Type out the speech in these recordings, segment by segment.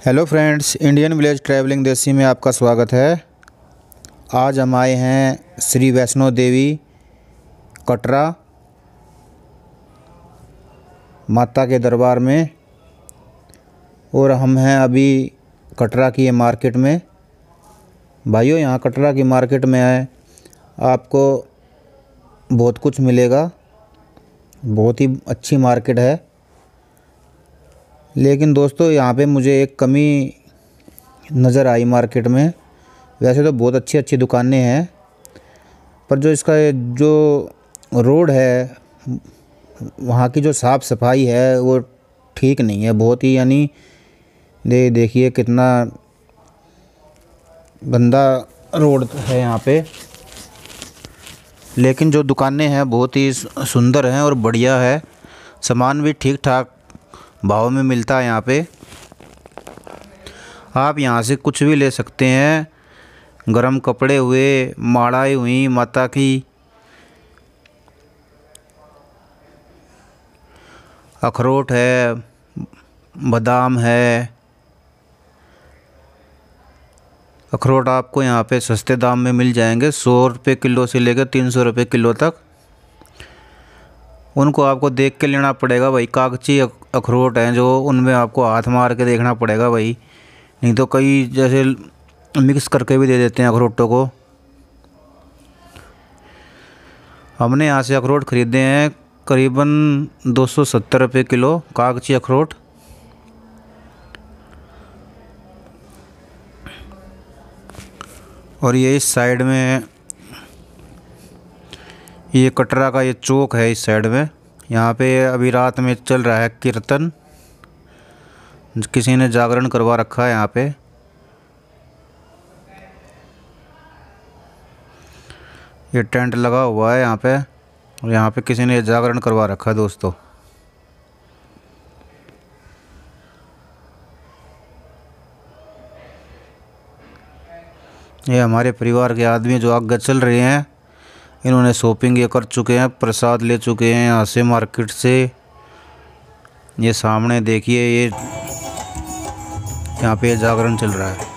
Hello friends, Indian village travelling desi में आपका स्वागत है। आज हम आए हैं श्री वैष्णो देवी कटरा माता के दरबार में और हम हैं अभी कटरा की मार्केट में। भाइयों, यहाँ कटरा की मार्केट में है आपको बहुत कुछ मिलेगा। बहुत ही अच्छी मार्केट है, लेकिन दोस्तों यहाँ पे मुझे एक कमी नज़र आई मार्केट में। वैसे तो बहुत अच्छी अच्छी दुकानें हैं, पर जो इसका जो रोड है, वहाँ की जो साफ़ सफाई है वो ठीक नहीं है। बहुत ही यानी देखिए कितना गंदा रोड है यहाँ पे। लेकिन जो दुकानें हैं बहुत ही सुंदर हैं और बढ़िया है। सामान भी ठीक ठाक भाव में मिलता है यहाँ पे। आप यहाँ से कुछ भी ले सकते हैं। गरम कपड़े हुए, माड़ाई हुई माता की, अखरोट है, बादाम है। अखरोट आपको यहाँ पे सस्ते दाम में मिल जाएंगे, 100 रुपये किलो से लेकर 300 रुपये किलो तक। उनको आपको देख के लेना पड़ेगा भाई। कागजी अखरोट हैं जो, उनमें आपको हाथ मार के देखना पड़ेगा भाई। नहीं तो कई जैसे मिक्स करके भी दे देते हैं अखरोटों को। हमने यहाँ से अखरोट ख़रीदे हैं करीबन 270 रुपये किलो कागजी अखरोट। और ये इस साइड में ये कटरा का ये चौक है। इस साइड में यहाँ पे अभी रात में चल रहा है कीर्तन। किसी ने जागरण करवा रखा है यहाँ पे। ये टेंट लगा हुआ है यहाँ पे और यहाँ पे किसी ने जागरण करवा रखा है दोस्तों। ये हमारे परिवार के आदमी जो आगे चल रहे हैं, इन्होंने शॉपिंग ये कर चुके हैं, प्रसाद ले चुके हैं यहाँ से मार्केट से। ये सामने देखिए, ये यहाँ पे जागरण चल रहा है।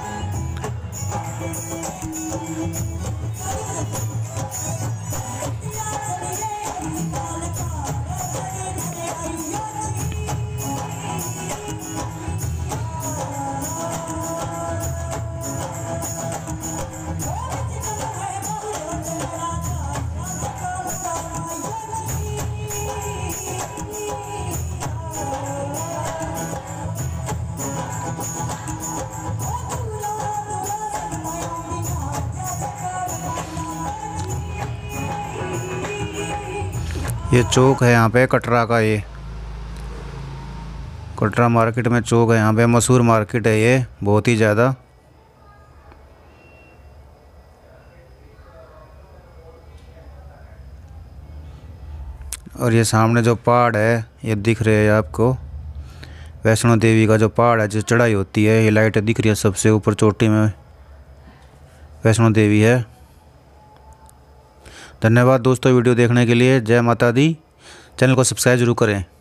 ये चौक है यहाँ पे कटरा का। ये कटरा मार्केट में चौक है यहाँ पे। मशहूर मार्केट है ये बहुत ही ज़्यादा। और ये सामने जो पहाड़ है ये दिख रहे हैं आपको, वैष्णो देवी का जो पहाड़ है, जो चढ़ाई होती है, ये लाइट दिख रही है सबसे ऊपर चोटी में वैष्णो देवी है। धन्यवाद दोस्तों वीडियो देखने के लिए। जय माता दी। चैनल को सब्सक्राइब जरूर करें।